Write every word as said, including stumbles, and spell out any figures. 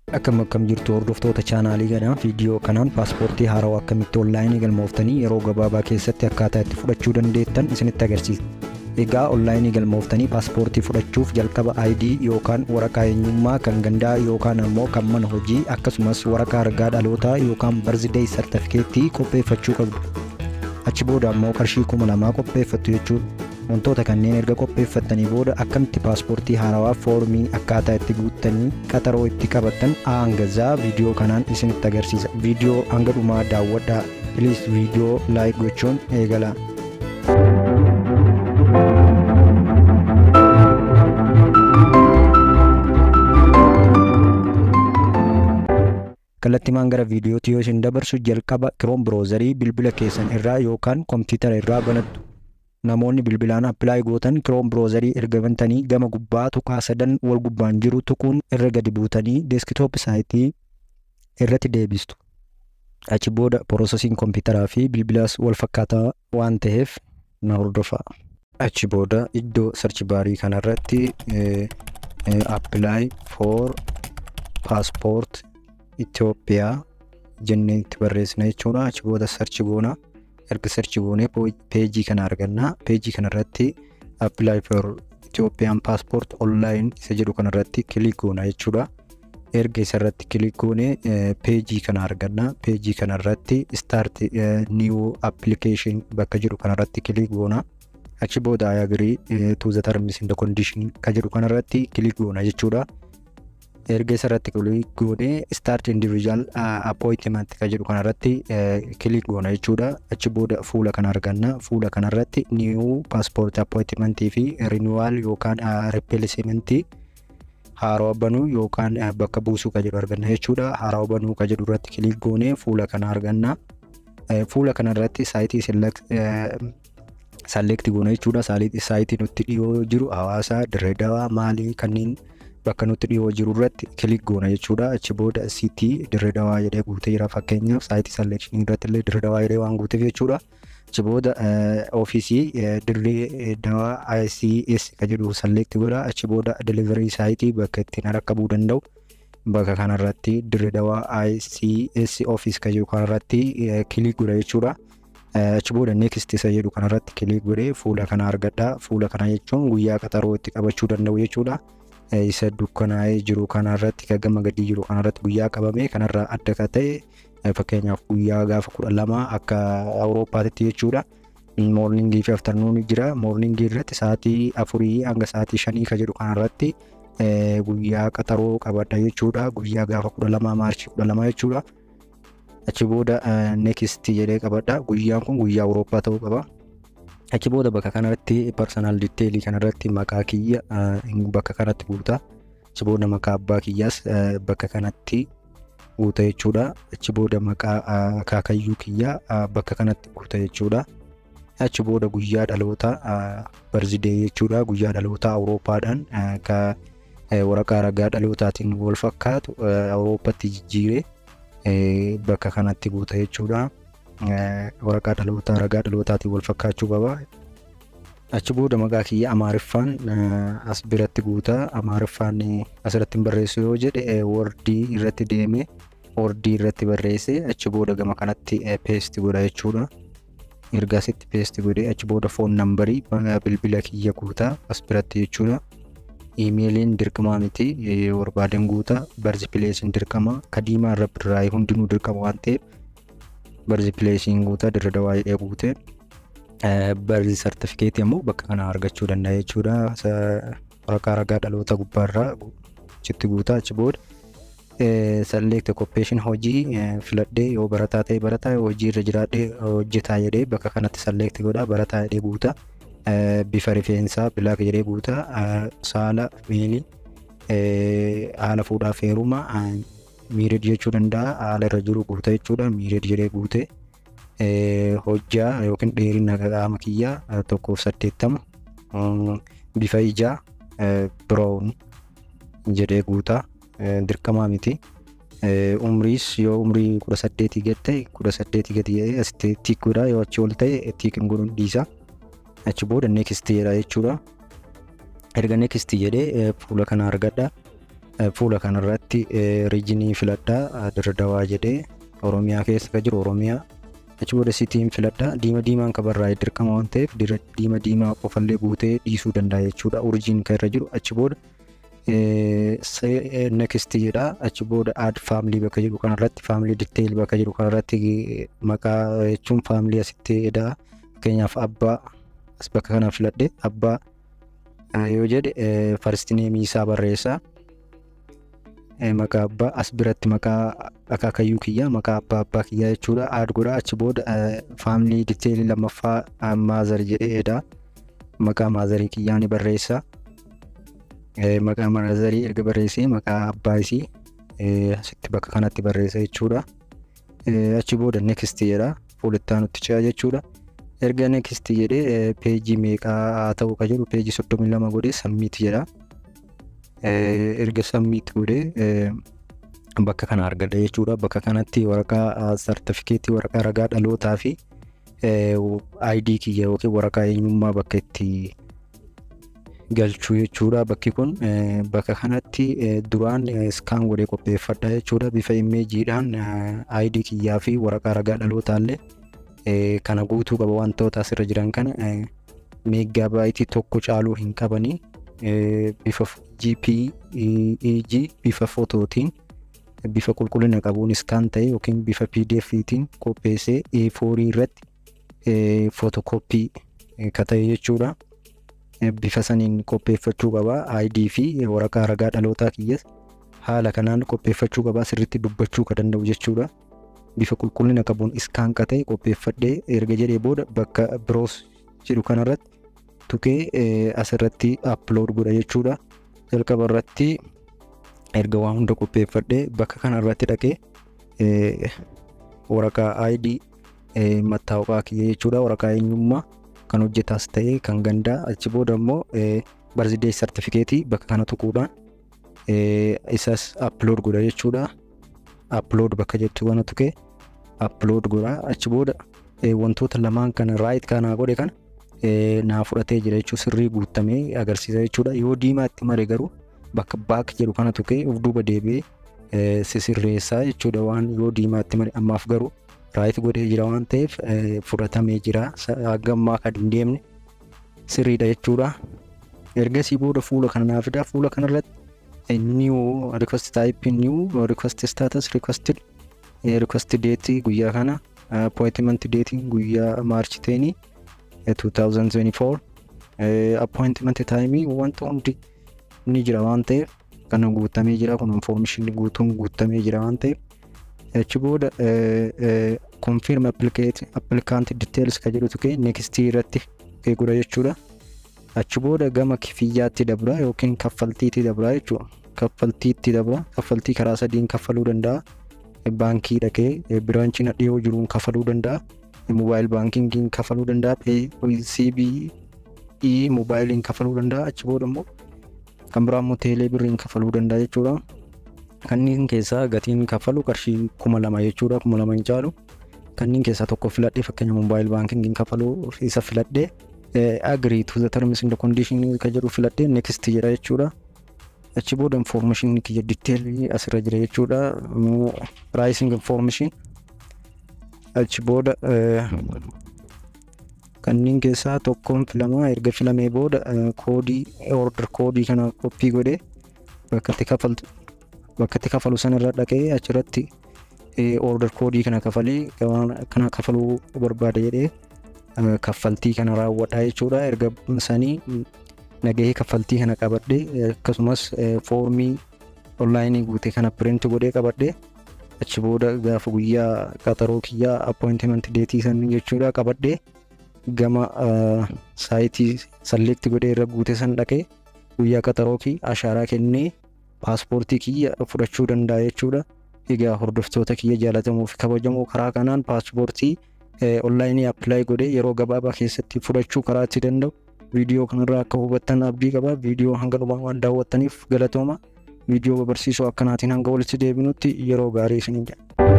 Akkam akkam jirtu hordoftoota chaanaalii kanaa viidiyoo kanaan paaspoortii haarawaa akkamitti onlaayinii galmooftanii yeroo gabaabaa keessatti akkaataa itti fudhachuu dandeettan isinitti agarsiisa. Egaa onlaayinii galmooftanii paaspoortii fudhachuuf jalqaba I D yookaan waraqaa eenyummaa kan gandaa yookaan immoo kan mana hojii akkasumas waraqaa ragaa dhalootaa yookaan birthday certificate qopheeffachuu qabdu. Achi booda immoo qarshii kuma lamaa qopheeffattu jechuudha. Wantoota kanneen erga qopheeffattanii booda akkamitti paaspoortii haarawaa foormii akkaataa itti guuttanii qaxaroo itti qabattan hanga zaa viidiyoo kanaan isinitti agarsiisa. Viidiyoo hanga dhumaa daawwadhaa. Please viidiyoo like gochuun eegala. Kallattimaan gara viidiyootti yoo isin dabarsu jalqaba Chrome browserii bilbila keessan irraa yookaan kompiitara irraa banattu. Namoonni bilbilaan apply gootan Chrome browserii erga bantanii gama gubbaa tuqaa sadan wal gubbaan jiru tuquun irra gadi buutanii desktop saayitii irratti deebistu. Achi booda processing kompiitaraa fi bilbilaas wal fakkaataa waan ta'eef na hordofaa. Achi booda iddoo search baarii kanarratti apply for passport Ethiopia jennee itti barreessina jechuudha. Achi booda search goona. Erga search goone page kana arganna. Page kanarratti apply for Ethiopian passport online isa jedhu kanarratti click goona jechuudha. Erga isarratti click goone page kana arganna. Page kanarratti start new application bakka jedhu kanarratti click goona. Achi booda I agree to the terms and conditions ka jedhu kanarratti click goona jechuudha. Erga isarratti click goone start individual appointment ka jedhu kanarratti click goona jechuudha. Achi booda fuula kana arganna. Fuula kanarratti new passport appointment fi renewal yookaan replacement haarawaa banuu yookaan bakka buusuu ka jedhu arganna jechuudha. Haarawaa banuu ka jedhu irratti click goone fuula kana arganna. Fuula kanarratti saayitii select select goona jechuudha. Saayitii nutti dhiyoo jiru Hawaasa, Dirree Dawaa, Maalii kanneen bakka nutti dhiyoo jiru irratti click goona jechuudha. Achi booda city Dirree Dawaa jedhee guutee jira fakkeenyaaf saayitii selection irratti illee Dirree Dawaa jedhee waan guuteef jechuudha. Achi booda ofiisii Dirree Dawaa I C S ka jedhu select godha. Achi booda delivery saayitii bakka ittiin rakkabuu danda'u bakka kanarratti Dirree Dawaa I C S office ka jedhu kanarratti click godha jechuudha. Achi booda next isa jedhu kanarratti click godhee fuula kana argadha. Fuula kana jechuun guyyaa qaxaroo itti qabachuu danda'u jechuudha. Isa dukkanaa'ee jiru kanarratti ka gama gadii jiru kanarratti guyyaa qabame kanarraa adda ka ta'e fakkeenyaaf guyyaa gaafa kudha lama akka Awurooppaatti jechuudha. Morningii fi afternoon jira. Morningii irratti sa'aatii afurii hanga sa'aatii shanii ka jedhu kanarratti guyyaa qaxaroo qabadha jechuudha. Guyyaa gaafa kudha lama maarchii kudha lama jechuudha. Achi booda next jedhee qabadha. Guyyaan kun guyyaa Awurooppaa ta'uu qaba. Achi booda bakka kanarratti personal detail kanarratti maqaa kiyya bakka kanatti guuta. Achi booda maqaa abbaa kiyyaas bakka kanatti guuta jechuudha. Achi booda maqaa akaakayyuu kiyya bakka kanatti guuta jechuudha. Achi booda guyyaa dhaloota birthday jechuudha. Guyyaa dhaloota Awurooppaadhaan ka waraqaa ragaa dhalootaatiin wal fakkaatu Awurooppaatti jijjiiree bakka kanatti guuta jechuudha. Waraqaa dhaloota ragaa dhalootaatiin wal fakkaachuu qaba. Achi booda maqaa kiyya Amaariffaan as biratti guuta. Amaariffaan asirratti barreessu yoo jedhe wordii irratti deeme wordii irratti barreesse. Achi booda gama kanatti paste godha jechuudha. Erga asitti paste godhe achi booda phone numberii bilbila kiyya guuta as biratti jechuudha. Emailiin dirqama miti barbaadan guuta. Birthplace dirqama kadiimaa irra birraa hundinuu dirqama waan ta'eef birthplace guuta Dirree Dawaa jedhee guute. Birth certificate immoo bakka kana argachuu danda'a jechuudha. Waraqaa ragaa dhaloota gubbaarraa achitti guuta. Achi booda select occupation hojii filadhee yoo barataa ta'e barataa yoo hojii irra jiraadhee hojjetaa jedhee bakka kanatti select godha. Barataa jedhee guuta. Bifa rifeensaa black jedhee guuta. Saala meelii haala fuudhaaf heerumaa miireed jechuu danda'a. Haala irra jiru guuta jechuudha. Miireed jedhee guute. Hojjaa yookiin dheerina qaama kiyyaa tokkoof saddeettama. Bifa ijaa brown jedhee guuta. Dirqamaa miti. Umriis yoo umrii kudha saddeetii gad ta'e kudha saddeetii gad ta'e asitti tiik godha. Yoo achi ol ta'e tiikin godhuun dhiisa. Achi booda next jedha jechuudha. Erga next jedhee fuula kana argadha. fuula kanarratti riijinii filadhaa Dirredawaa jedhee Oromiyaa keessa ka jiru Oromiyaa. Achi booda sitiin filadhaa diima diimaan ka barraa'e dirqama waan ta'eef diima diimaa qofallee guutee dhiisuu danda'a jechuudha. Urjiin kan irra jiru achi booda next jedha. Achi booda add family bakka jiru kanarratti family detail bakka jiru kanarratti maqaa jechuun family asitti edha. Fakkeenyaaf abbaa as bakka kana filadhe abbaa yoo jedhe first name isaa barreessa. Maqaa abbaa as biratti maqaa akaakayyuu kiyyaa maqaa abbaa abbaa kiyyaa jechuudha. Add godha. Achi booda family detail lammaffaa maazar jedhee edha. Maqaa maazarii kiyyaa ni barreessa. Maqaa maazarii erga barreessee maqaa abbaa isii asitti bakka kanatti barreessa jechuudha. Achi booda next jedha. Fuulittaa nutti ce'a jechuudha. Erga next jedhee peejii meeqaa ta'uu ka jedhu peejii soddomii lama godhee submit jedha. Erga submit godhee bakka kana argadha jechuudha. Bakka kanatti waraqaa certificate waraqaa ragaa dhalootaa fi I D kiyya yookiin waraqaa eenyummaa bakka itti galchuu jechuudha. Bakki kun bakka kanatti duraan scan godhee qopheeffadha jechuudha. Bifa imeejiidhaan I D kiyyaa fi waraqaa ragaa dhalootallee kana guutuu qaba. Wantoota asirra jiran kana meeggaabaaytii tokko caaluu hin qabanii. Bifa G P G bifa footootiin bifa qulqullina qabuun scan ta'e yookiin bifa P D F tiin qopheessee A four irratti photocopy ka ta'e jechuudha. Bifa saniin qopheeffachuu qaba. I D fi waraqaa ragaa dhalootaa kiyyas haala kanaan qopheeffachuu qaba. Sirriitti dubbachuu ka danda'u jechuudha. Bifa qulqullina qabuun scan ka ta'e qopheeffadhee erga jedhee booda bakka biroos jedhu kanarratti tuqee asirratti upload godha jechuudha. Jalqaba irratti erga waan hunda qopheeffadhee bakka kanarratti dhaqee waraqaa I D mattaawqaa kiyya jechuudha. Waraqaa eenyummaa kan hojjetaas ta'e kan gandaa. Achi booda immoo birthday certificate bakka kana tuquudhaan isas upload godha jechuudha. Upload bakka jettu kana tuqee upload godha. Achi booda wantoota lamaan kana right kana godhe kana naa fudhatee jira jechuun sirrii guutamee agarsiisa jechuudha. Yoo diimaatti mare garuu bakka baak jedhu kana tuqee of duuba deebi'ee sisirreessaa jechuudha. Waan yoo diimaatti mare ammaaf garuu right godhee jira waan ta'eef fudhatamee jira. Hagammaa kan hin deemne sirriidha jechuudha. Ergasii booda fuula kana naa fida. Fuula kanarratti new request type new request status requested request date guyyaa kana appointment date guyyaa March ten twenty twenty-four appointment time wanta hundi ni jira waan ta'eef kana guutamee jira. Kun information guutuun guutamee jira waan ta'eef achi booda confirm applicant applicant details ka jedhu tuqee next irratti godha jechuudha. Achi booda gama kifiyyaatti dabra yookiin kaffaltiitti dabra jechuudha. Kaffaltiitti dabra. Kaffaltii karaa sadiin kaffaluu danda'a. Baankii dhaqee biraanchii dhiyoo jiruun kaffaluu danda'a. Mobile banking kafaluu danda'a. C B E mobile kafaluu danda'a. Achi booda immoo kan biraa immoo teelee birriin kafaluu danda'a jechuudha. Kanneen keessaa gatiin kafalu qarshii kuma lama jechuudha. Kuma lama hin caalu. Kanneen keessaa tokko filadhee fakkeenya mobile banking kafaluu isa filadhee agree to the terms and conditions ka jedhu filadhee next jedha jechuudha. Achi booda information kiyya detail asirra jira jechuudha. Pricing information achi booda kanneen keessaa tokkoon filamaa. Erga filamee booda koodii order koodii kana copy godhee bakka itti kafaltu bakka itti kafalu sanarra dhaqee achirratti order koodii kana kafalee kana kafaluu barbaada jedhee kaffaltii kana raawwadha jechuudha. Erga sanii nagahee kaffaltii kana qabadhee akkasumas foormii online guutee kana print godhee qabadhee achi booda gaafa guyyaa qaxaroo kiyyaa appointment date san jechuudha qabadhee gama saayitii select godhee irra guutee san dhaqee guyyaa qaxaroo kii ashaaraa kennee paaspoortii kiyya fudhachuu danda'a jechuudha. Egaa hordoftoota kiyya jaalatamuu fi kabajamoo karaa kanaan paaspoortii online apply godhee yeroo gabaabaa keessatti fudhachuu karaa itti danda'u. Video kanarraa akka hubattan abdii qaba. Video hanga dhumaa waan daawwattaniif galatooma. Video barsiisoo akkanaatiin hanga walitti deebinutti yeroo gaarii isiniin jedha.